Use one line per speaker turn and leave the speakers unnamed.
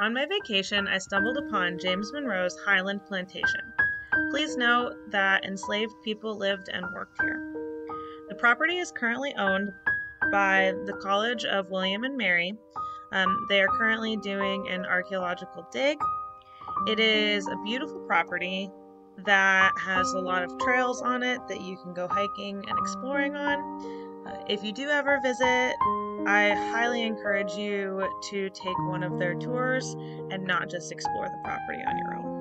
On my vacation, I stumbled upon James Monroe's Highland plantation. Please note that enslaved people lived and worked here. The property is currently owned by the College of William and Mary. They are currently doing an archaeological dig. It is a beautiful property that has a lot of trails on it that you can go hiking and exploring on. If you do ever visit, I highly encourage you to take one of their tours and not just explore the property on your own.